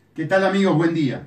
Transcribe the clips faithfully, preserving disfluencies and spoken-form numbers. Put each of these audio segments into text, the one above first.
¿Qué tal, amigos? Buen día.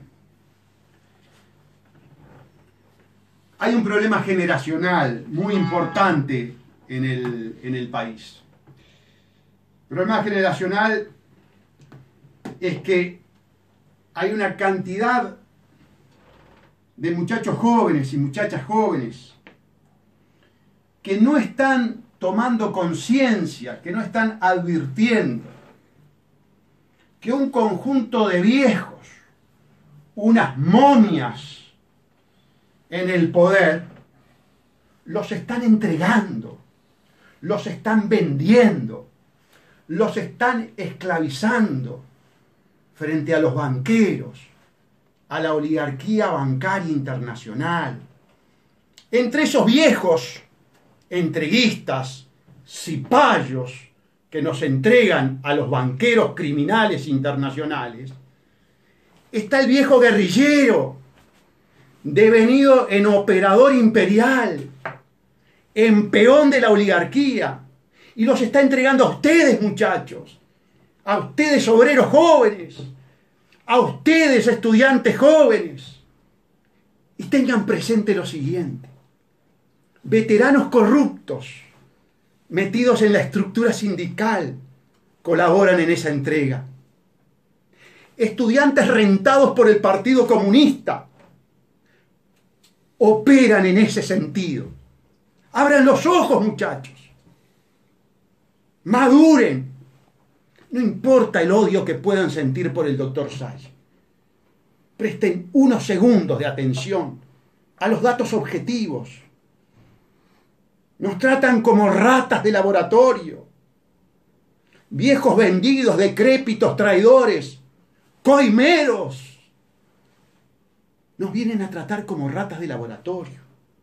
Hay un problema generacional muy importante en el, en el país. El problema generacional es que hay una cantidad de muchachos jóvenes y muchachas jóvenes que no están tomando conciencia, que no están advirtiendo que un conjunto de viejos, unas momias en el poder, los están entregando, los están vendiendo, los están esclavizando frente a los banqueros, a la oligarquía bancaria internacional. Entre esos viejos entreguistas, cipayos, que nos entregan a los banqueros criminales internacionales, está el viejo guerrillero, devenido en operador imperial, en peón de la oligarquía, y los está entregando a ustedes, muchachos, a ustedes, obreros jóvenes, a ustedes, estudiantes jóvenes. Y tengan presente lo siguiente: veteranos corruptos, metidos en la estructura sindical, colaboran en esa entrega. Estudiantes rentados por el Partido Comunista operan en ese sentido. Abran los ojos, muchachos. Maduren. No importa el odio que puedan sentir por el doctor Salle. Presten unos segundos de atención a los datos objetivos. Nos tratan como ratas de laboratorio, viejos vendidos, decrépitos, traidores, coimeros. Nos vienen a tratar como ratas de laboratorio.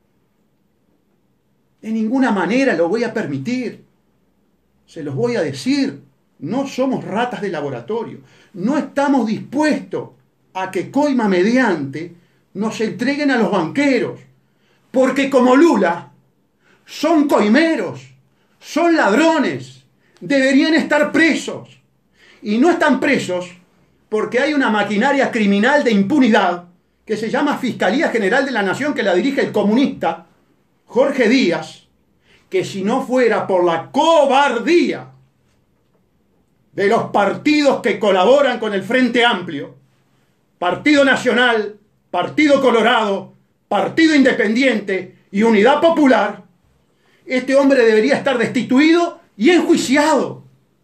De ninguna manera lo voy a permitir. Se los voy a decir, no somos ratas de laboratorio. No estamos dispuestos a que coima mediante nos entreguen a los banqueros, porque como Lula son coimeros, son ladrones, deberían estar presos. Y no están presos porque hay una maquinaria criminal de impunidad que se llama Fiscalía General de la Nación, que la dirige el comunista Jorge Díaz, que si no fuera por la cobardía de los partidos que colaboran con el Frente Amplio, Partido Nacional, Partido Colorado, Partido Independiente y Unidad Popular, este hombre debería estar destituido y enjuiciado.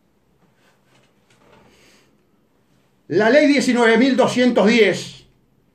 La ley diecinueve mil doscientos diez,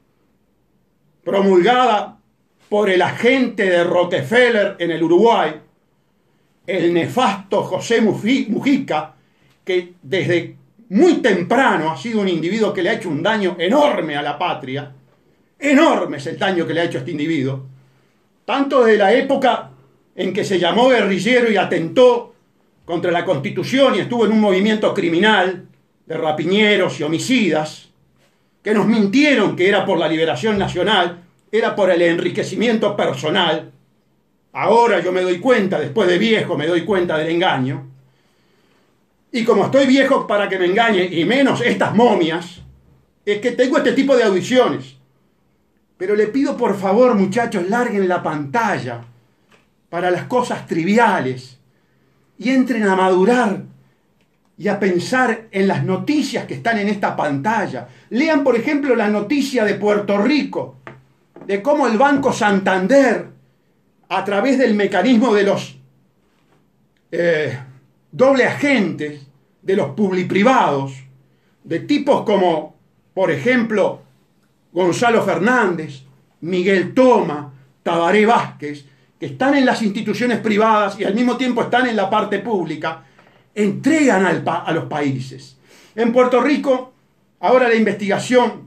promulgada por el agente de Rockefeller en el Uruguay, el nefasto José Mujica, que desde muy temprano ha sido un individuo que le ha hecho un daño enorme a la patria. Enorme es el daño que le ha hecho a este individuo. Tanto desde la época en que se llamó guerrillero y atentó contra la Constitución y estuvo en un movimiento criminal de rapiñeros y homicidas, que nos mintieron que era por la liberación nacional, era por el enriquecimiento personal. Ahora yo me doy cuenta, después de viejo, me doy cuenta del engaño. Y como estoy viejo para que me engañe, y menos estas momias, es que tengo este tipo de audiciones. Pero le pido por favor, muchachos, larguen la pantalla para las cosas triviales y entren a madurar y a pensar en las noticias que están en esta pantalla. Lean, por ejemplo, la noticia de Puerto Rico, de cómo el Banco Santander, a través del mecanismo de los eh, doble agentes, de los publiprivados, de tipos como, por ejemplo, Gonzalo Fernández, Miguel Toma, Tabaré Vázquez, que están en las instituciones privadas y al mismo tiempo están en la parte pública, entregan al pa- a los países. En Puerto Rico, ahora la investigación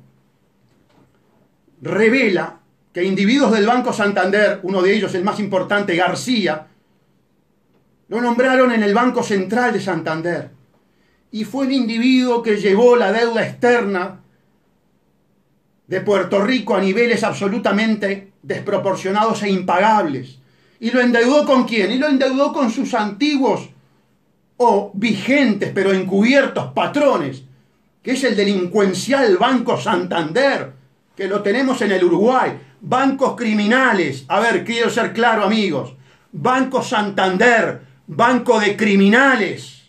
revela que individuos del Banco Santander, uno de ellos el más importante, García, lo nombraron en el Banco Central de Santander. Y fue el individuo que llevó la deuda externa de Puerto Rico a niveles absolutamente desproporcionados e impagables. ¿Y lo endeudó con quién? Y lo endeudó con sus antiguos o vigentes, pero encubiertos patrones, que es el delincuencial Banco Santander, que lo tenemos en el Uruguay. Bancos criminales. A ver, quiero ser claro, amigos. Banco Santander, banco de criminales.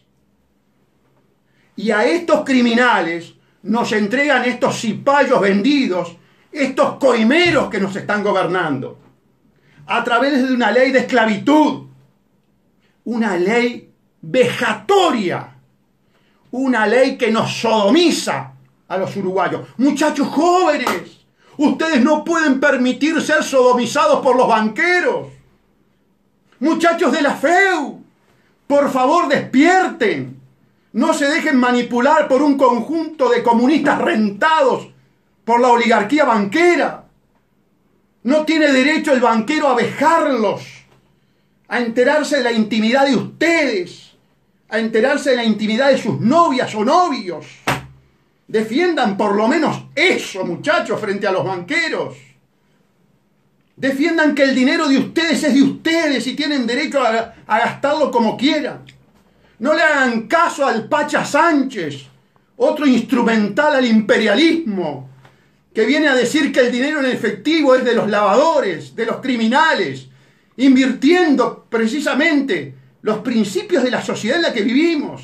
Y a estos criminales nos entregan estos cipayos vendidos, estos coimeros que nos están gobernando, a través de una ley de esclavitud, una ley vejatoria, una ley que nos sodomiza a los uruguayos. Muchachos jóvenes, ustedes no pueden permitir ser sodomizados por los banqueros. Muchachos de la F E U, por favor despierten. No se dejen manipular por un conjunto de comunistas rentados por la oligarquía banquera. No tiene derecho el banquero a vejarlos, a enterarse de la intimidad de ustedes, a enterarse de la intimidad de sus novias o novios. Defiendan por lo menos eso, muchachos, frente a los banqueros. Defiendan que el dinero de ustedes es de ustedes y tienen derecho a, a gastarlo como quieran. No le hagan caso al Pacha Sánchez, otro instrumental al imperialismo, que viene a decir que el dinero en efectivo es de los lavadores, de los criminales, invirtiendo precisamente los principios de la sociedad en la que vivimos.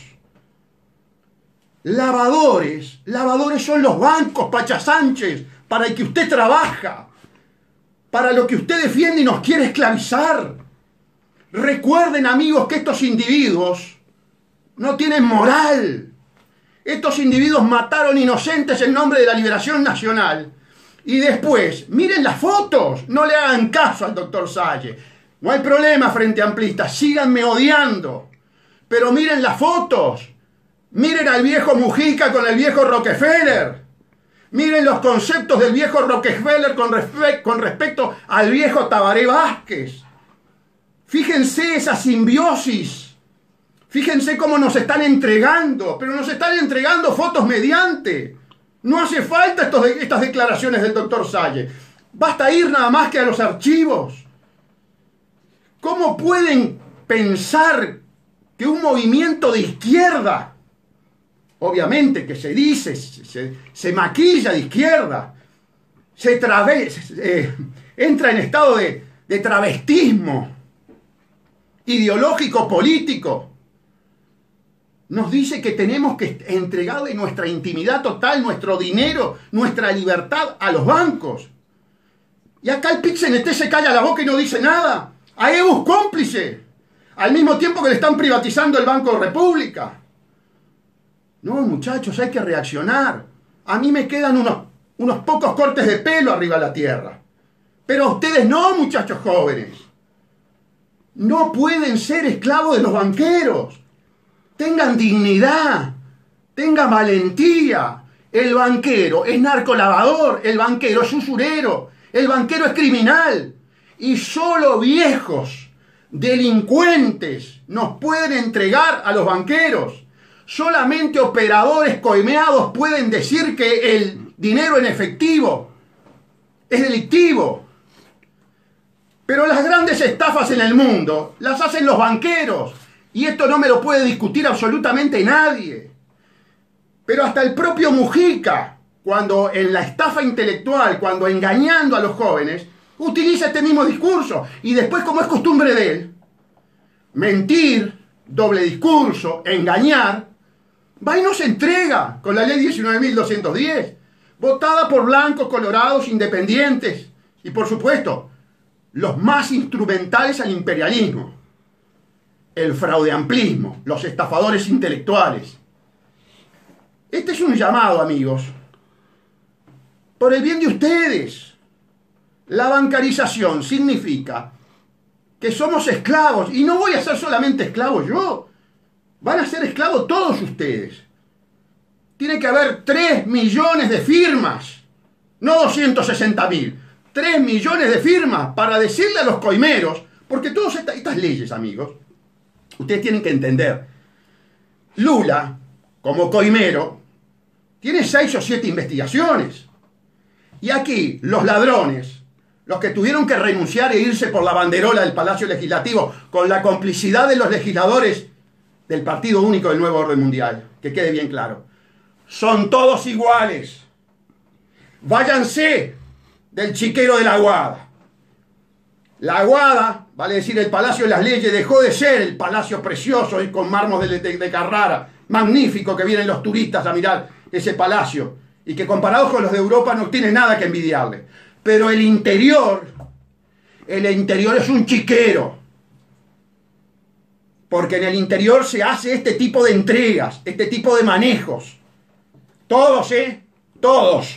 Lavadores, lavadores son los bancos, Pacha Sánchez, para el que usted trabaja, para lo que usted defiende y nos quiere esclavizar. Recuerden, amigos, que estos individuos no tienen moral. Estos individuos mataron inocentes en nombre de la liberación nacional. Y después, miren las fotos, no le hagan caso al doctor Salle. No hay problema, Frente Amplista, síganme odiando. Pero miren las fotos. Miren al viejo Mujica con el viejo Rockefeller. Miren los conceptos del viejo Rockefeller con, respe con respecto al viejo Tabaré Vázquez. Fíjense esa simbiosis. Fíjense cómo nos están entregando, pero nos están entregando fotos mediante. No hace falta estos, estas declaraciones del doctor Salle. Basta ir nada más que a los archivos. ¿Cómo pueden pensar que un movimiento de izquierda, obviamente que se dice, se, se maquilla de izquierda, se trave, eh, entra en estado de, de travestismo ideológico político, nos dice que tenemos que entregarle nuestra intimidad total, nuestro dinero, nuestra libertad a los bancos? Y acá el Pit-C N T se calla la boca y no dice nada. A E U es cómplice, al mismo tiempo que le están privatizando el Banco República. No, muchachos, hay que reaccionar. A mí me quedan unos, unos pocos cortes de pelo arriba de la tierra. Pero a ustedes no, muchachos jóvenes. No pueden ser esclavos de los banqueros. Tengan dignidad, tengan valentía. El banquero es narcolavador, el banquero es usurero, el banquero es criminal. Y solo viejos, delincuentes, nos pueden entregar a los banqueros. Solamente operadores coimeados pueden decir que el dinero en efectivo es delictivo. Pero las grandes estafas en el mundo las hacen los banqueros. Y esto no me lo puede discutir absolutamente nadie. Pero hasta el propio Mujica, cuando en la estafa intelectual, cuando engañando a los jóvenes, utiliza este mismo discurso. Y después, como es costumbre de él, mentir, doble discurso, engañar, va y nos entrega con la ley diecinueve mil doscientos diez, votada por blancos, colorados, independientes y, por supuesto, los más instrumentales al imperialismo. El fraudeamplismo, los estafadores intelectuales. Este es un llamado, amigos, por el bien de ustedes. La bancarización significa que somos esclavos, y no voy a ser solamente esclavo yo, van a ser esclavos todos ustedes. Tiene que haber tres millones de firmas, no doscientos sesenta mil, tres millones de firmas para decirle a los coimeros, porque todas estas, estas leyes, amigos, ustedes tienen que entender. Lula, como coimero, tiene seis o siete investigaciones. Y aquí, los ladrones, los que tuvieron que renunciar e irse por la banderola del Palacio Legislativo, con la complicidad de los legisladores del Partido Único del Nuevo Orden Mundial, que quede bien claro, son todos iguales. Váyanse del chiquero de la Aguada. La Aguada, vale decir el Palacio de las Leyes, dejó de ser el palacio precioso y con mármol de, de, de Carrara, magnífico, que vienen los turistas a mirar ese palacio, y que comparados con los de Europa no tiene nada que envidiarle. Pero el interior, el interior es un chiquero. Porque en el interior se hace este tipo de entregas, este tipo de manejos. Todos, ¿eh? Todos.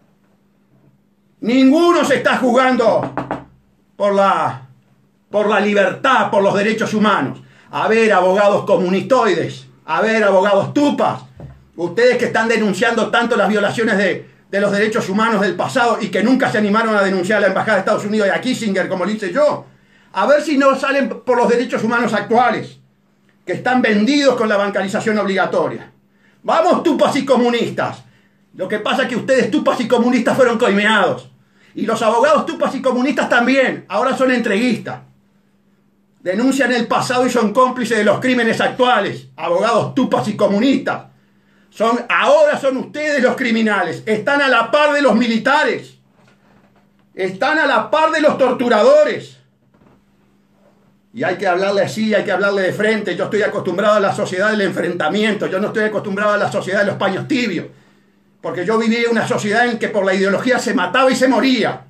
Ninguno se está jugando por la, por la libertad, por los derechos humanos. A ver, abogados comunistoides, a ver, abogados tupas, ustedes que están denunciando tanto las violaciones de, de los derechos humanos del pasado y que nunca se animaron a denunciar a la Embajada de Estados Unidos y a Kissinger, como lo hice yo, a ver si no salen por los derechos humanos actuales, que están vendidos con la bancarización obligatoria. Vamos, tupas y comunistas. Lo que pasa es que ustedes, tupas y comunistas, fueron coimeados. Y los abogados tupas y comunistas también, ahora son entreguistas. Denuncian el pasado y son cómplices de los crímenes actuales. Abogados tupas y comunistas. Son, ahora son ustedes los criminales. Están a la par de los militares. Están a la par de los torturadores. Y hay que hablarle así, hay que hablarle de frente. Yo estoy acostumbrado a la sociedad del enfrentamiento. Yo no estoy acostumbrado a la sociedad de los paños tibios. Porque yo viví en una sociedad en que por la ideología se mataba y se moría.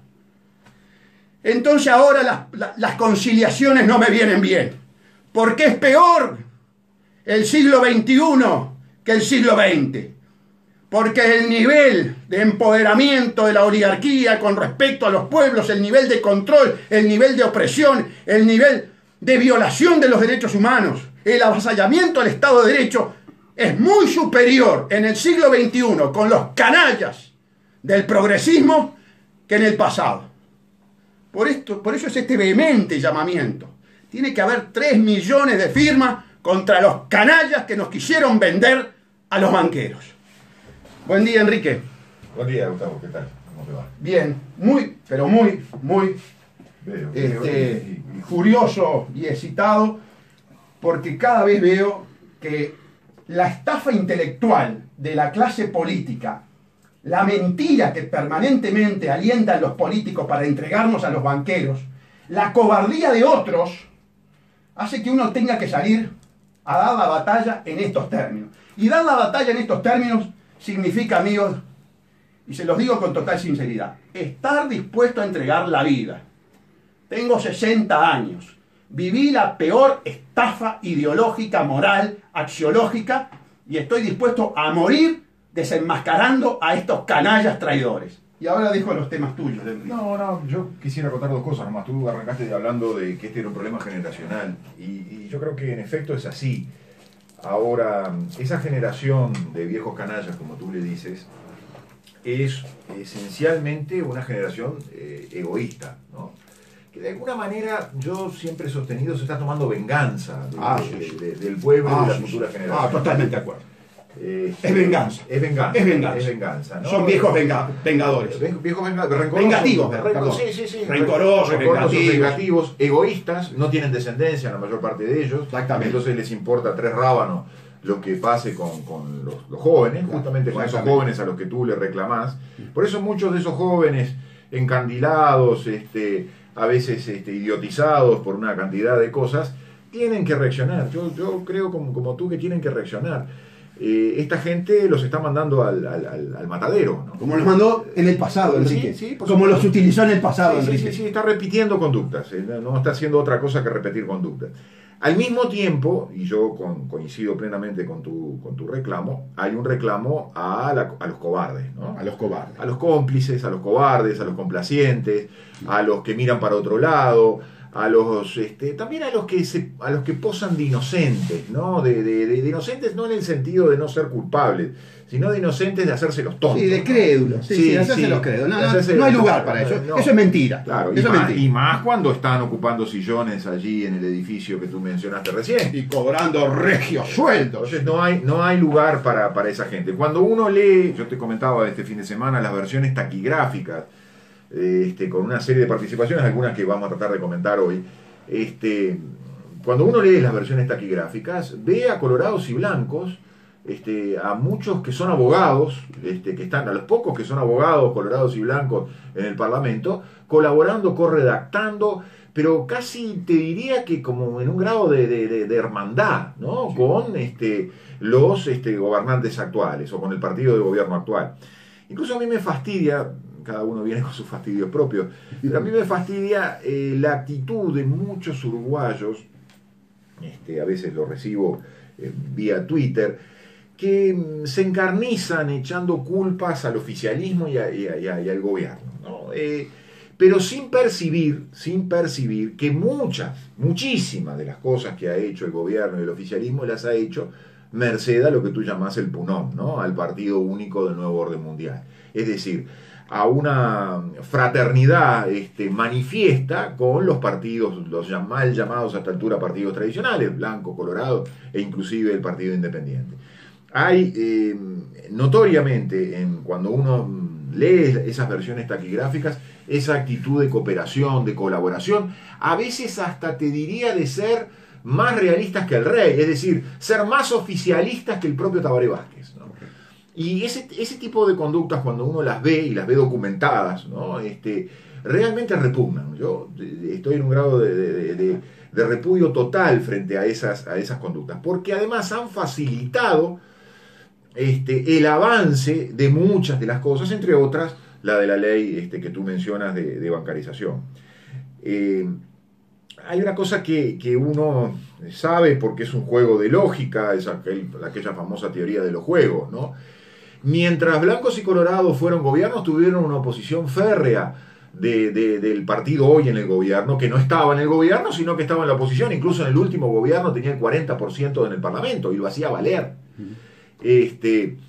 Entonces ahora las, las, las conciliaciones no me vienen bien. Porque es peor el siglo veintiuno que el siglo veinte. Porque el nivel de empoderamiento de la oligarquía con respecto a los pueblos, el nivel de control, el nivel de opresión, el nivel de violación de los derechos humanos, el avasallamiento al Estado de Derecho, es muy superior en el siglo veintiuno con los canallas del progresismo que en el pasado. Por, esto, por eso es este vehemente llamamiento. Tiene que haber tres millones de firmas contra los canallas que nos quisieron vender a los banqueros. Buen día, Enrique. Buen día, Gustavo. ¿Qué tal? ¿Cómo te va? Bien, muy, pero muy, muy Veo, este, veo, furioso y excitado porque cada vez veo que la estafa intelectual de la clase política, la mentira que permanentemente alientan los políticos para entregarnos a los banqueros, la cobardía de otros, hace que uno tenga que salir a dar la batalla en estos términos. Y dar la batalla en estos términos significa, amigos, y se los digo con total sinceridad, estar dispuesto a entregar la vida. Tengo sesenta años. Viví la peor estafa ideológica, moral, axiológica, y estoy dispuesto a morir desenmascarando a estos canallas traidores. Y ahora dejo los temas tuyos. No, no, yo quisiera contar dos cosas nomás. Tú arrancaste hablando de que este era un problema generacional, y, y yo creo que en efecto es así. Ahora, esa generación de viejos canallas, como tú le dices, es esencialmente una generación eh, egoísta, ¿no? Que de alguna manera yo siempre he sostenido se está tomando venganza de, ah, de, sí, sí. de, del pueblo ah, y de la sí, futura sí. generación. Ah, totalmente de acuerdo. Eh, es venganza. Es venganza. Es venganza. Es venganza, ¿no? Son viejos venga vengadores. Ven, viejos venga rencorosos. Vengativos, Rencor perdón. sí, sí, sí. Rencorosos, rencorosos, vengativos. vengativos, egoístas, no tienen descendencia la mayor parte de ellos. Exactamente. Entonces les importa tres rábanos lo que pase con, con los, los jóvenes, justamente con esos jóvenes a los que tú le reclamás. Por eso muchos de esos jóvenes encandilados, este, a veces este, idiotizados por una cantidad de cosas, tienen que reaccionar. Yo, yo creo como, como tú que tienen que reaccionar. Eh, esta gente los está mandando al, al, al, al matadero, ¿no? Como los mandó en el pasado, Enrique. Sí, sí, como supuesto. Los utilizó en el pasado, sí, Enrique. Sí, sí, sí, está repitiendo conductas, eh, no está haciendo otra cosa que repetir conductas. Al mismo tiempo, y yo con, coincido plenamente con tu, con tu reclamo, hay un reclamo a, la, a los cobardes, ¿no? A los cobardes. A los cómplices, a los cobardes, a los complacientes, a los que miran para otro lado, a los este, también a los que se, a los que posan de inocentes, ¿no? De, de, de, de inocentes no en el sentido de no ser culpables, sino de inocentes de hacerse los tontos. Sí, de crédulos. Sí, sí, sí, de hacerse sí, los crédulos. No, no, no hay lugar para eso. No, eso es mentira. Claro, eso y, es más, mentira. y más cuando están ocupando sillones allí en el edificio que tú mencionaste recién. Y cobrando regios sueldos. Entonces no hay, no hay lugar para, para esa gente. Cuando uno lee, yo te comentaba este fin de semana, las versiones taquigráficas, este, con una serie de participaciones, algunas que vamos a tratar de comentar hoy, este, cuando uno lee las versiones taquigráficas, ve a colorados y blancos este, a muchos que son abogados, este, que están, a los pocos que son abogados colorados y blancos en el Parlamento, colaborando, corredactando, pero casi te diría que como en un grado de, de, de, de hermandad, ¿no? Sí. Con este, los este, gobernantes actuales o con el partido de gobierno actual. Incluso a mí me fastidia, cada uno viene con sus fastidios propios, pero a mí me fastidia eh, la actitud de muchos uruguayos, este, a veces lo recibo eh, vía Twitter, que mm, se encarnizan echando culpas al oficialismo y, a, y, a, y, a, y al gobierno, ¿no? Eh, pero sin percibir, sin percibir que muchas, muchísimas de las cosas que ha hecho el gobierno y el oficialismo las ha hecho merced a lo que tú llamas el PUNOM, ¿no? Al Partido Único del Nuevo Orden Mundial. Es decir, a una fraternidad este, manifiesta con los partidos, los mal llamados a esta altura partidos tradicionales, blanco, colorado e inclusive el Partido Independiente. Hay eh, notoriamente, en, cuando uno lee esas versiones taquigráficas, esa actitud de cooperación, de colaboración, a veces hasta te diría de ser más realistas que el rey, es decir, ser más oficialistas que el propio Tabaré Vázquez, ¿no? Y ese, ese tipo de conductas, cuando uno las ve y las ve documentadas, ¿no? este, realmente repugnan. Yo estoy en un grado de, de, de, de repudio total frente a esas, a esas conductas, porque además han facilitado este, el avance de muchas de las cosas, entre otras la de la ley este, que tú mencionas de, de bancarización. Eh, hay una cosa que, que uno sabe porque es un juego de lógica, es aquel, aquella famosa teoría de los juegos, ¿no? Mientras blancos y colorados fueron gobiernos, tuvieron una oposición férrea de, de, del partido hoy en el gobierno, que no estaba en el gobierno, sino que estaba en la oposición. Incluso en el último gobierno tenía el cuarenta por ciento en el Parlamento y lo hacía valer. Este,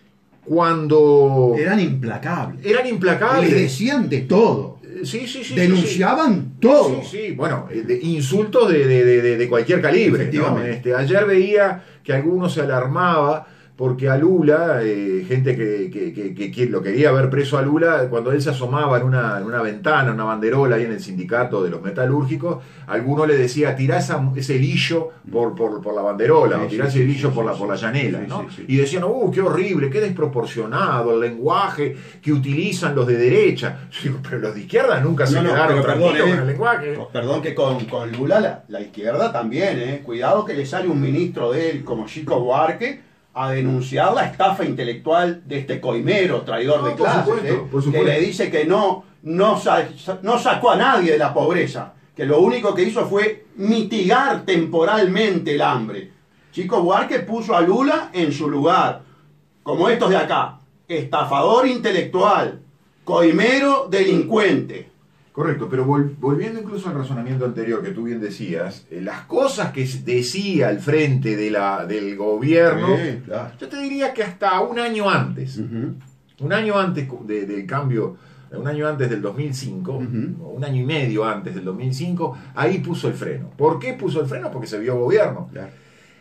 cuando... Eran implacables. Eran implacables. Le decían de todo. Sí, sí, sí. Denunciaban sí, sí. todo. Sí, sí. Bueno, de, insultos de, de, de, de cualquier calibre, ¿no? Este, ayer veía que alguno se alarmaba porque a Lula, eh, gente que, que, que, que, que lo quería ver preso a Lula, cuando él se asomaba en una, en una ventana, una banderola ahí en el sindicato de los metalúrgicos, alguno le decía, tirá esa, ese lillo por, por, por la banderola, sí, o tirá sí, ese lillo sí, por, la, sí, por la llanela, sí, ¿no? Sí, sí. Y decían, uh, qué horrible, qué desproporcionado el lenguaje que utilizan los de derecha. Yo digo, pero los de izquierda nunca no, se no, quedaron tranquilos perdón, eh, con el lenguaje. Perdón que con, con Lula la, la izquierda también, eh. Cuidado que le sale un ministro de él como Chico Buarque a denunciar la estafa intelectual de este coimero, traidor no, de clases, por supuesto, eh, por supuesto. Que le dice que no, no, sa no sacó a nadie de la pobreza, que lo único que hizo fue mitigar temporalmente el hambre. Chico Buarque puso a Lula en su lugar, como estos de acá, estafador intelectual, coimero delincuente. Correcto, pero vol volviendo incluso al razonamiento anterior que tú bien decías, eh, las cosas que decía al frente de la, del gobierno, sí, claro. Yo te diría que hasta un año antes, uh-huh. un año antes de, del cambio, un año antes del dos mil cinco, uh-huh. un año y medio antes del dos mil cinco, ahí puso el freno. ¿Por qué puso el freno? Porque se vio gobierno. Claro.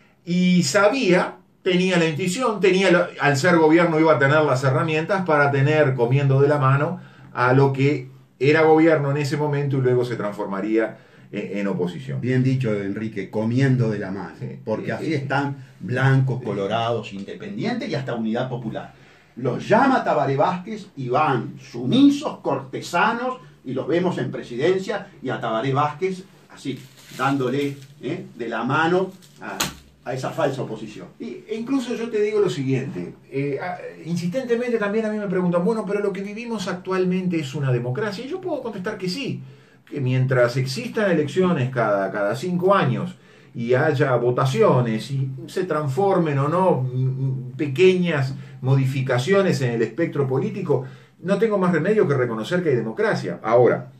Y sabía, tenía la intuición, tenía la, al ser gobierno iba a tener las herramientas para tener comiendo de la mano a lo que era gobierno en ese momento y luego se transformaría en, en oposición. Bien dicho, Enrique, comiendo de la mano, sí, porque sí, así sí. Están blancos, colorados, independientes y hasta Unidad Popular. Los llama Tabaré Vázquez y van sumisos, cortesanos, y los vemos en presidencia, y a Tabaré Vázquez así, dándole eh, de la mano a... a esa falsa oposición. Y, e incluso yo te digo lo siguiente, eh, a, insistentemente también a mí me preguntan, bueno, pero lo que vivimos actualmente es una democracia, y yo puedo contestar que sí, que mientras existan elecciones cada, cada cinco años y haya votaciones y se transformen o no pequeñas modificaciones en el espectro político, no tengo más remedio que reconocer que hay democracia. Ahora,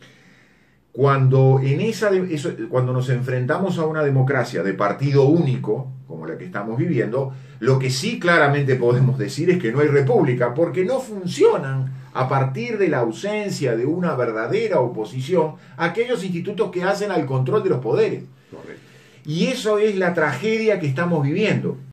Cuando, en esa, eso, cuando nos enfrentamos a una democracia de partido único, como la que estamos viviendo, lo que sí claramente podemos decir es que no hay república, porque no funcionan a partir de la ausencia de una verdadera oposición aquellos institutos que hacen al control de los poderes. Correcto. Y eso es la tragedia que estamos viviendo.